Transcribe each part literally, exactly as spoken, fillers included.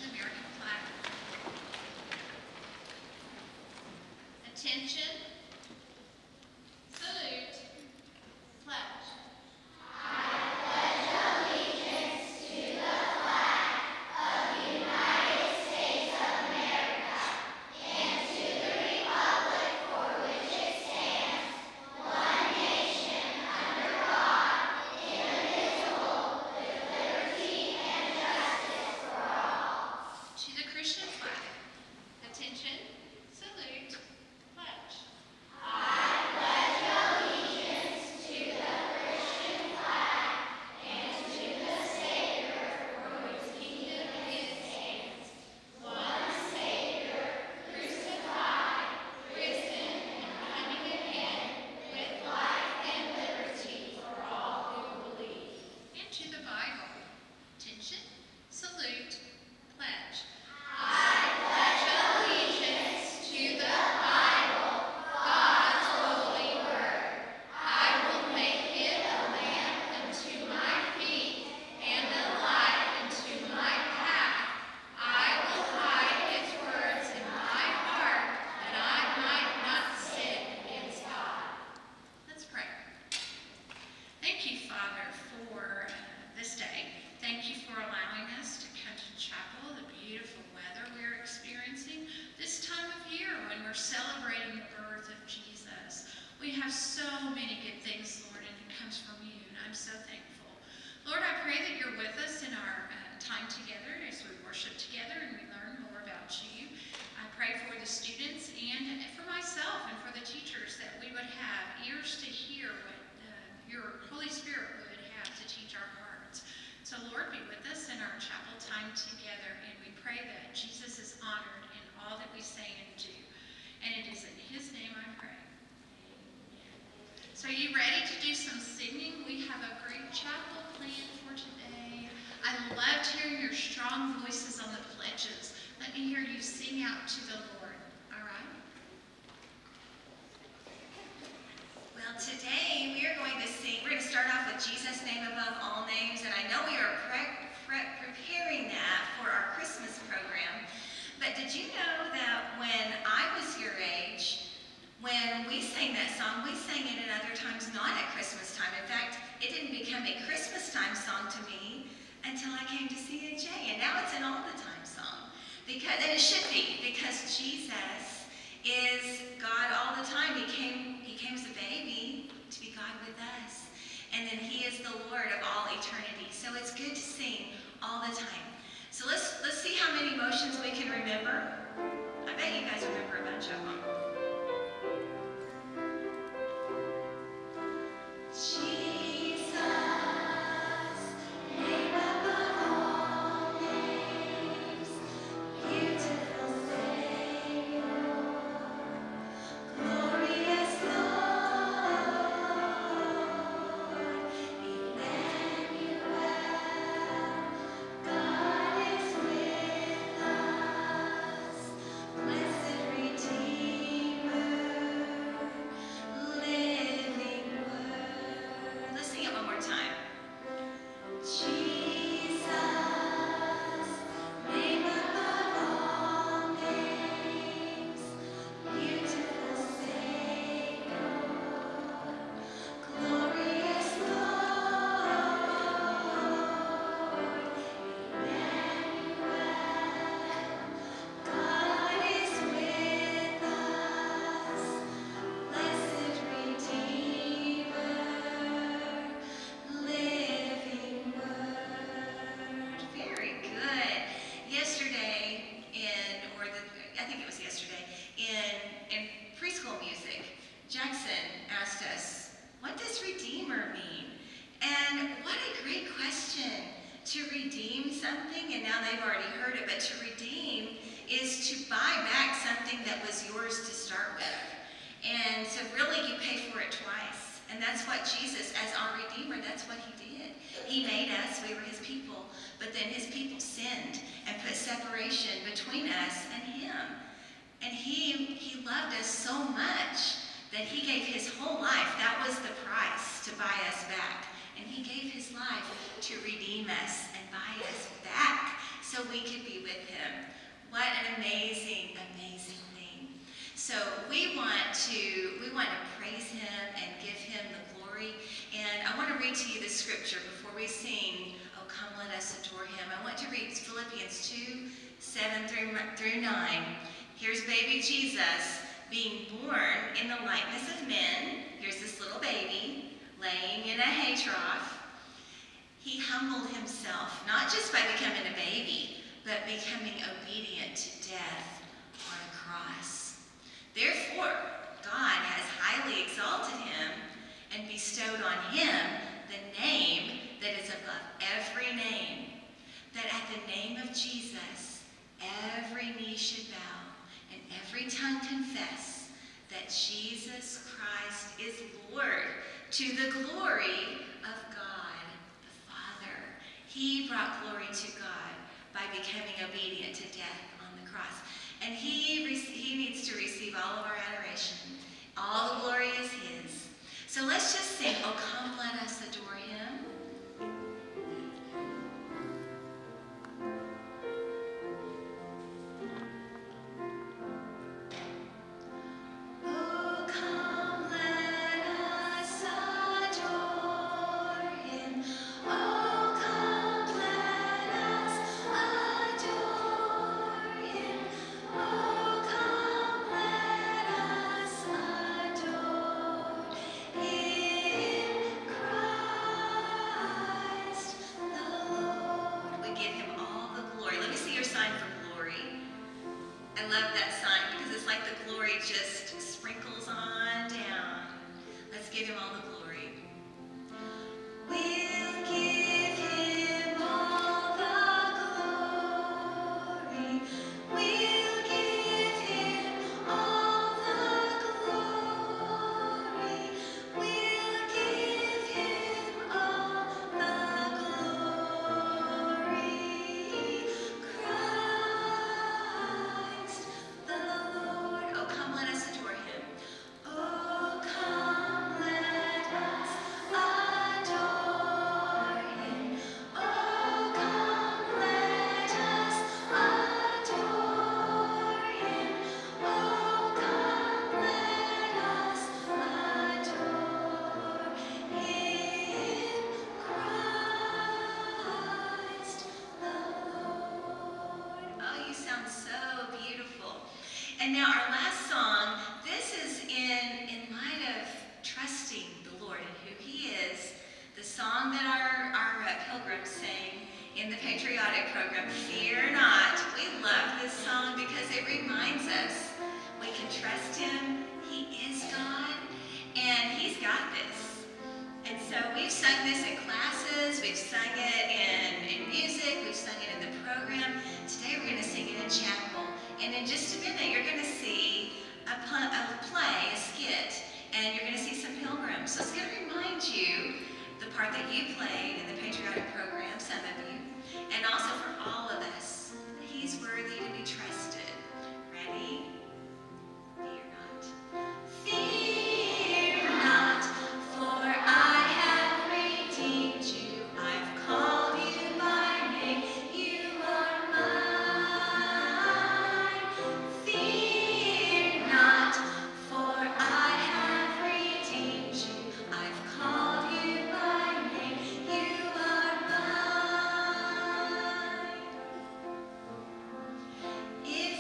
American flag. Attention, salute, pledge. To the Christian flag. Attention, salute, pledge. And to the Bible. Attention, salute, pledge. Let's pray. Thank you, Father, for uh, this day. Thank you for allowing us to come to chapel, the beautiful weather we're experiencing this time of year when we're celebrating the birth of Jesus. We have so many good things, Lord, and it comes from you, and I'm so thankful. Lord, I pray that you're with us in our uh, time together as we worship together and we learn more about you. I pray for the students and for myself and for the teachers that we would have ears to hear what uh, your Holy Spirit would have to teach our hearts. So Lord, be with us in our chapel time together, and we pray that Jesus is honored in all that we say and do. And it is in his name I pray. Amen. So are you ready to do some singing? We have a great chapel planned for today. I loved hearing your strong voices on the pledges. Let me hear you sing out to the Lord. All right? Well, today we are going to sing, we're going to start off with Jesus' name above all names, and I know we are pre pre preparing that for our Christmas program. But did you know that when I was your age, when we sang that song, we sang it at other times not at Christmas time. In fact, it didn't become a Christmas time song to me until I came to C N J, and now it's an all the time song. Because, and it should be, because Jesus is God all the time. He came, he came as a baby to be God with us. And then he is the Lord of all eternity. So it's good to sing all the time. So let's, let's see how many motions we can remember. I bet you guys remember a bunch of them. Jesus, name above all names, beautiful Savior, glorious Lord, Emmanuel, God is with us, blessed Redeemer, living Word. Let's sing it one more time. Jesus, name above all names, beautiful Savior, glorious Lord, Emmanuel, God is with us, blessed Redeemer, living Word. Very good. Yesterday in, or the, I think it was yesterday, in, in preschool music, Jackson asked us, what does Redeemer mean? And what a great question. To redeem something, and now they've already heard it, but to redeem is to buy back something that was yours to start with. And so really you pay for it twice. And that's what Jesus, as our Redeemer, that's what he did. He made us, we were his people, but then his people sinned and put separation between us and him. And he, he loved us so much that he gave his whole life. That was the price to buy us back. And he gave his life to redeem us and buy us back so we could be with him. What an amazing, amazing thing. So we want to we want to praise him and give him the glory. And I want to read to you the scripture before we sing, "Oh, come, let us adore him." I want to read Philippians two, seven through, through nine. Here's baby Jesus being born in the likeness of men. Here's this little baby laying in a hay trough. He humbled himself, not just by becoming a baby, but becoming obedient to death on a cross. Therefore, God has highly exalted him and bestowed on him the name that is above every name, that at the name of Jesus, every knee should bow and every tongue confess that Jesus Christ is Lord, to the glory of God the Father. He brought glory to God by becoming obedient to death on the cross. And he, he needs to receive all of our adoration. All the glory is his. So let's just sing, "Oh, come, let us adore him." I love that sign because it's like the glory just sprinkles on down. Let's give him all the glory. We'll give him all the glory. We'll give him all the glory. We'll give him all the glory. Christ the Lord. Oh, come, let us adore him. Oh, come, let us adore him. Oh, come, let us adore him. Oh, come, let us adore him. Christ the Lord. Oh, you sound so beautiful. And now our last song, this is in, in light of trusting the Lord and who he is. The song that our, our uh, pilgrims sang in the patriotic program, "Fear Not." We love this song because it reminds us we can trust him. He is God and he's got this. And so we've sung this in classes, we've sung it in, in music, we've sung it in the program. Today we're going to sing it in chapel. And in just a minute you're going to see a, pl a play, a skit, and you're going to see some pilgrims. So it's going to remind you the part that you played in the patriotic program, some of you, and also for all of us, that he's worthy to be trusted. Ready? Fear not. Fear not, for I have redeemed you. I've called you by name. You are mine. Fear not, for I have redeemed you. I've called you by name. You are mine. If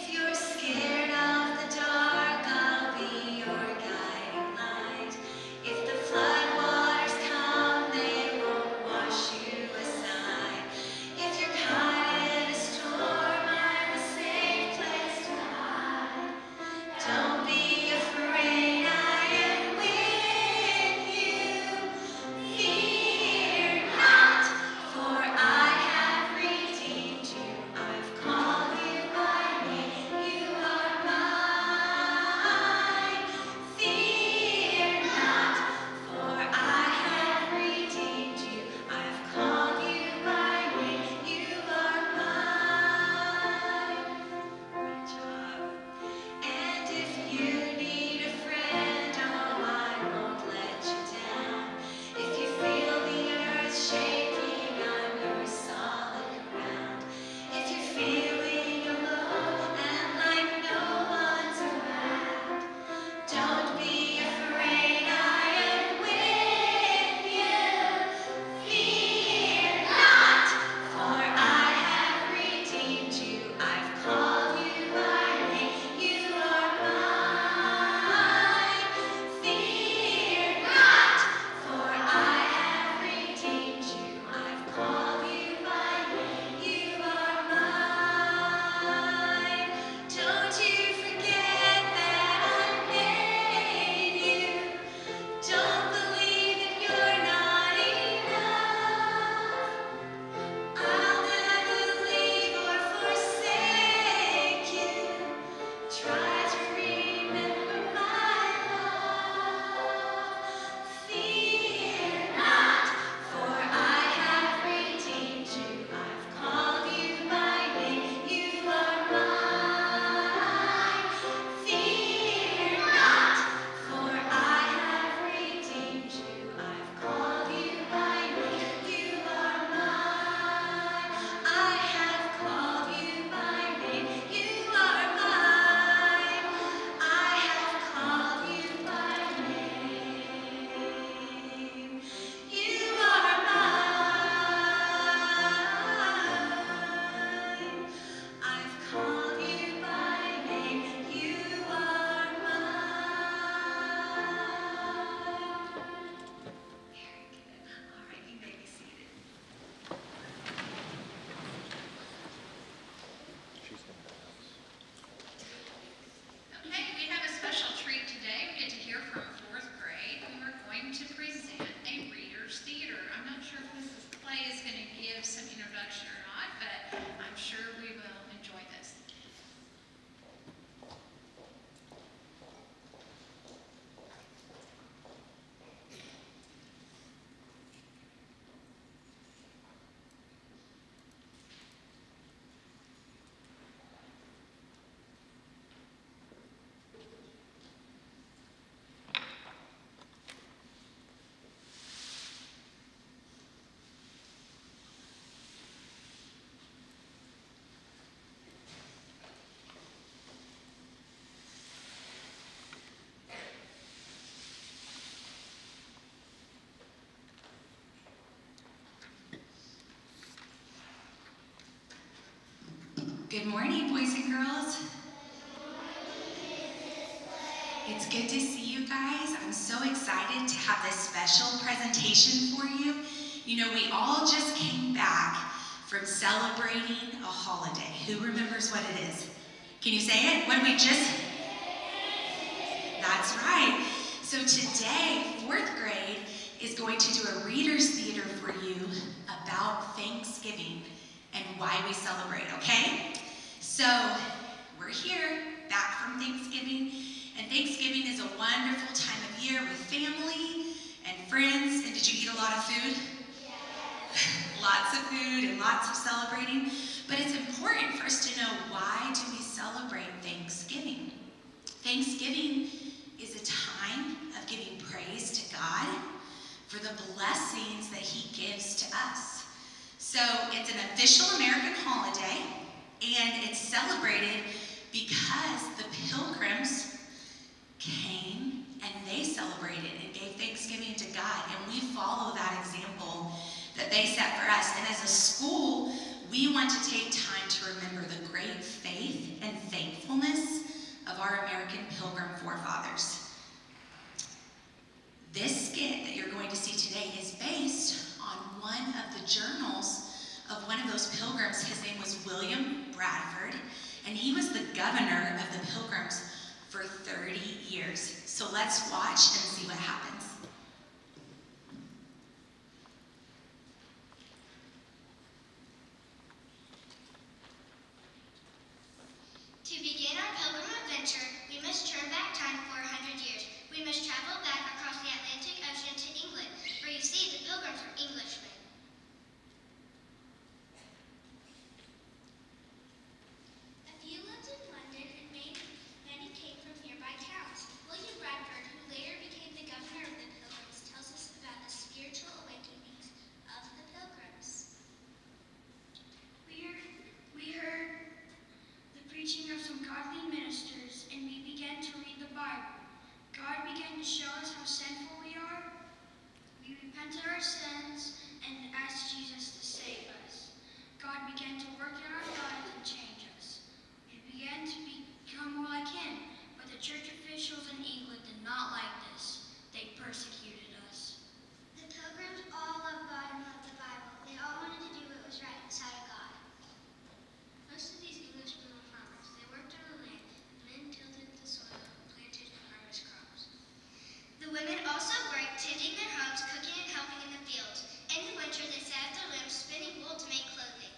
Good morning, boys and girls. It's good to see you guys. I'm so excited to have this special presentation for you. You know, we all just came back from celebrating a holiday. Who remembers what it is? Can you say it? What did we just... That's right. So today, fourth grade is going to do a reader's theater for you about Thanksgiving and why we celebrate, okay? So we're here, back from Thanksgiving, and Thanksgiving is a wonderful time of year with family and friends. And did you eat a lot of food? Yeah. Lots of food and lots of celebrating. But it's important for us to know, why do we celebrate Thanksgiving? Thanksgiving is a time of giving praise to God for the blessings that He gives to us. So it's an official American holiday, and it's celebrated because the Pilgrims came and they celebrated and gave thanksgiving to God, and we follow that example that they set for us. And as a school, we want to take time to remember the great faith and thankfulness of our American Pilgrim forefathers. This skit that you're going to see today is based on one of the journals of one of those pilgrims. His name was William Bradford, and he was the governor of the Pilgrims for thirty years. So let's watch and see what happens. To begin our pilgrim adventure, we must turn back time for a hundred years. We must travel back across the Atlantic Ocean to England, for you see, the pilgrims were Englishmen. A few lived in London, and many, many came from nearby towns. William Bradford, who later became the governor of the Pilgrims, tells us about the spiritual awakenings of the Pilgrims. We heard, we heard the preaching of some godly ministers, and we began to read the Bible. God began to show us how sinful we are. We repented our sins and asked Jesus to save us. God began to work in our lives and change us. We began to become more like Him, but the church officials in England did not like this. They persecuted us. The Pilgrims all loved God and loved the Bible. They all wanted to do what was right inside of God. Most of these Englishmen were farmers. They worked on the land, and men tilled the soil and planted and harvested crops. The women also worked, tending their homes, cooking and helping in the fields. In the winter, they sat at their looms, spinning wool to make clothing.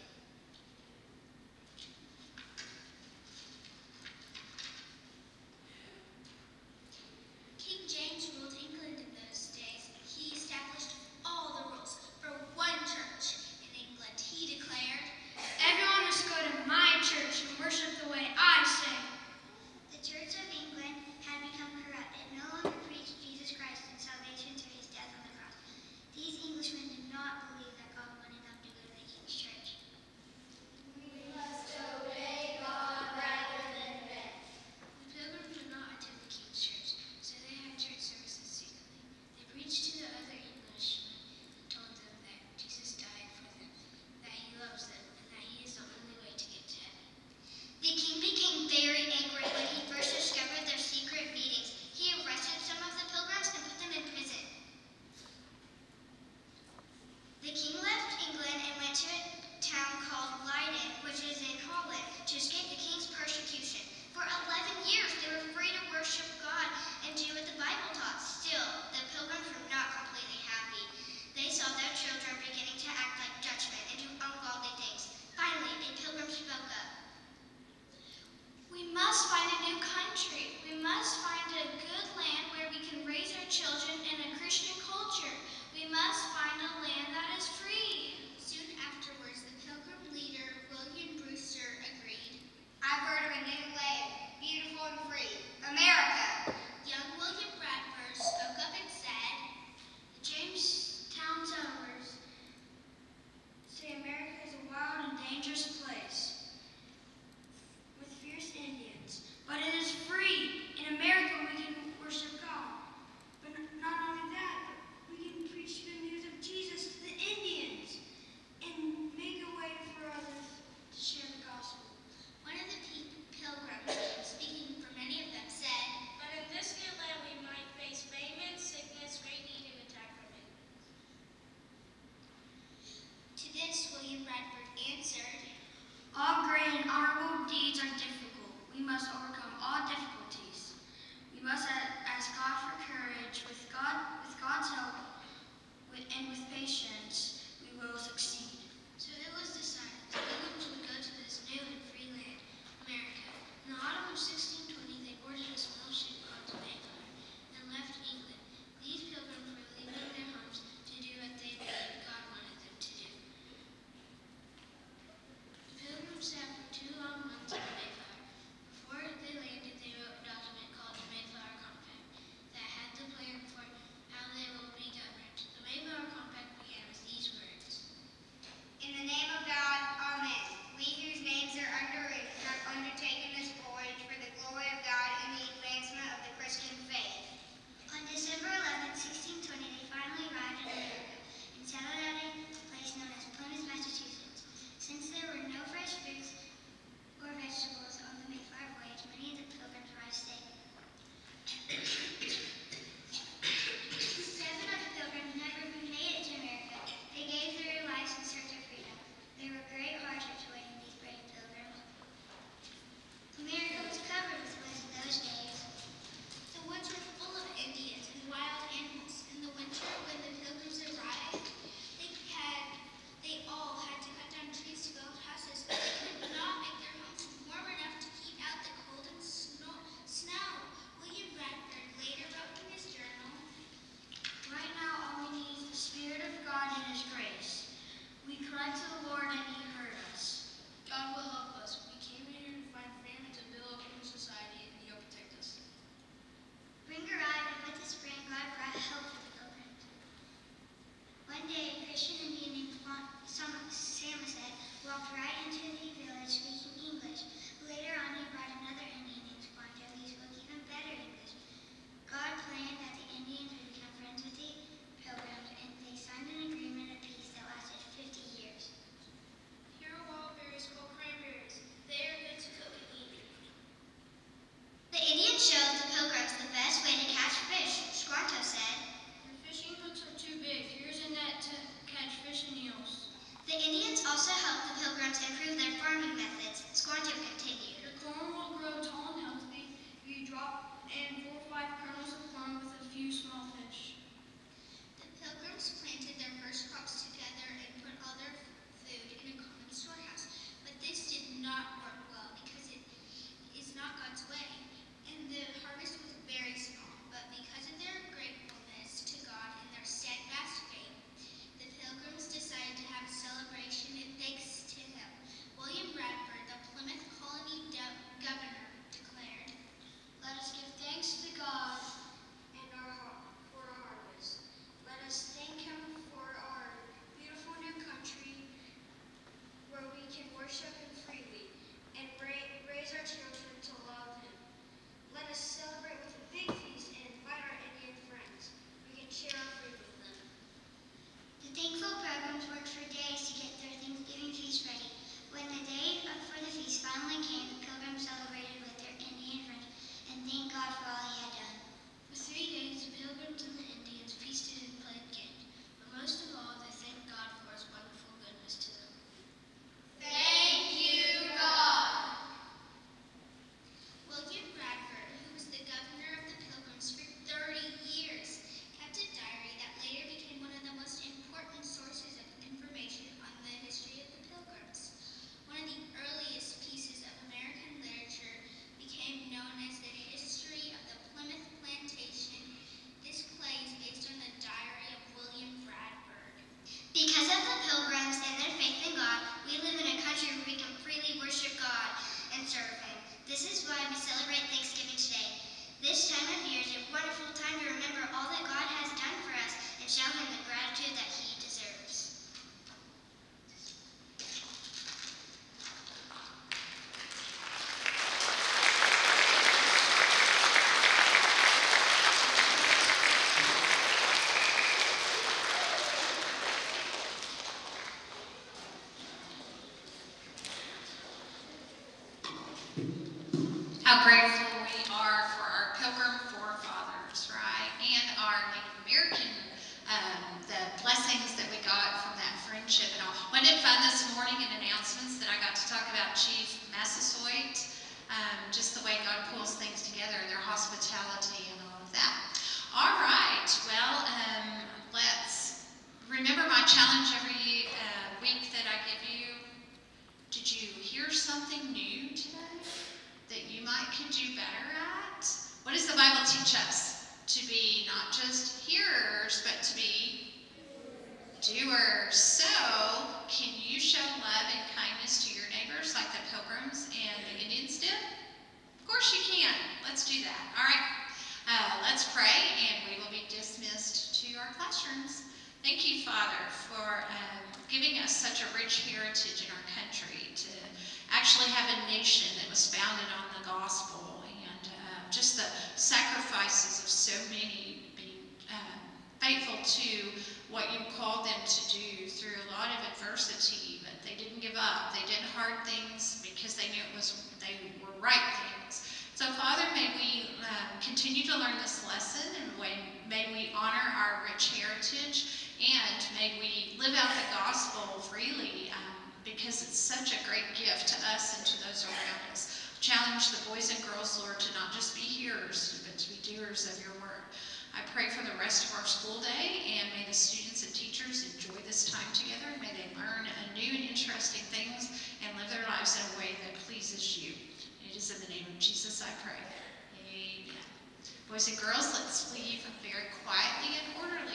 how grateful we are for our Pilgrim forefathers, right? And our Native American, um, the blessings that we got from that friendship and all. Wasn't it fun this morning in announcements that I got to talk about Chief Massasoit? Um, just the way God pulls things together, their hospitality and all of that. All right, well, um, let's remember my challenge every uh, week that I give you. Did you hear something new today that you might could do better at? What does the Bible teach us? To be not just hearers, but to be doers. So, can you show love and kindness to your neighbors like the Pilgrims and the Indians did? Of course you can. Let's do that. All right. Uh, let's pray, and we will be dismissed to our classrooms. Thank you, Father, for um, giving us such a rich heritage in our country, to actually have a nation that was founded on the gospel, and uh, just the sacrifices of so many being uh, faithful to what you called them to do through a lot of adversity, but they didn't give up. They did hard things because they knew it was they were right things. So, Father, may we uh, continue to learn this lesson, and may we honor our rich heritage, and may we live out the gospel freely, um, because it's such a great gift to us and to those around us. Challenge the boys and girls, Lord, to not just be hearers, but to be doers of your word. I pray for the rest of our school day, and may the students and teachers enjoy this time together, and may they learn new and interesting things and live their lives in a way that pleases you. It is in the name of Jesus I pray. Amen. Boys and girls, let's leave very quietly and orderly.